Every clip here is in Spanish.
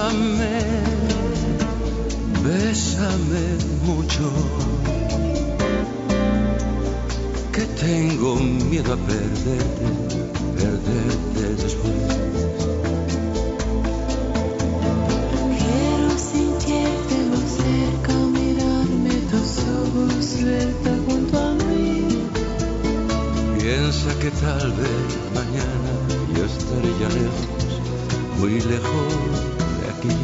Bésame, bésame mucho, que tengo miedo a perderte, perderte después. Quiero sentirte muy cerca, mirarme tus ojos suelta junto a mí. Piensa que tal vez mañana yo estaré ya lejos, muy lejos de aquí.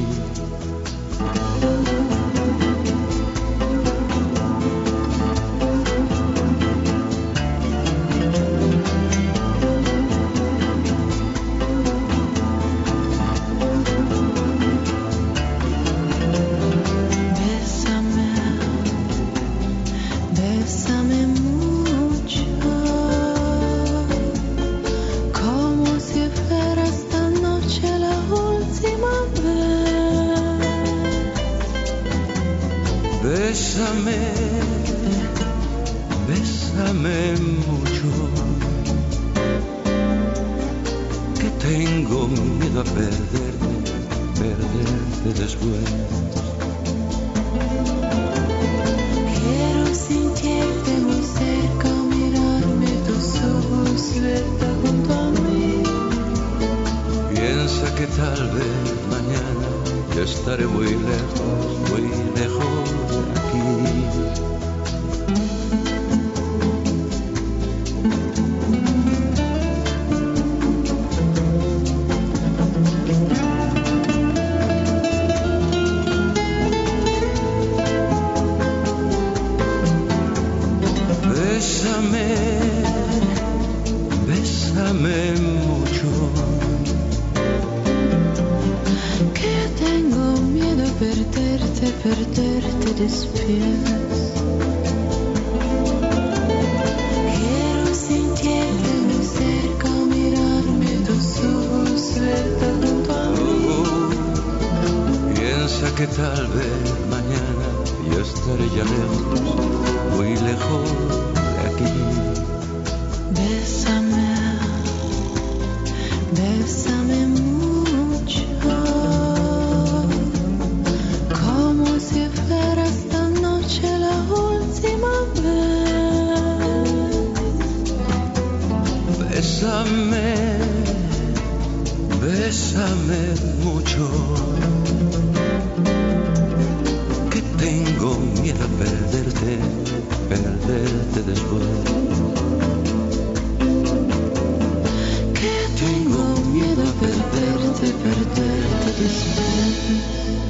Bésame mucho, como si fuera esta noche la última vez. Bésame, bésame mucho, que tengo miedo a perderte, perderte después. Quiero sentirte muy cerca, mirarme tus ojos suelta junto a mí. Piensa que tal vez mañana yo estaré muy lejos de aquí. Bésame, bésame mucho, Que tengo miedo a perderte, perderte después. Quiero sentirte muy cerca, mirarme tus ojos suelta junto a mí. Piensa que tal vez mañana yo estaré ya lejos, muy lejos de aquí. Bésame, bésame mucho, como si fuera esta noche la última vez. Bésame, bésame mucho, que tengo miedo a perderte, perderte después. Que tengo miedo a perderte, perderte después.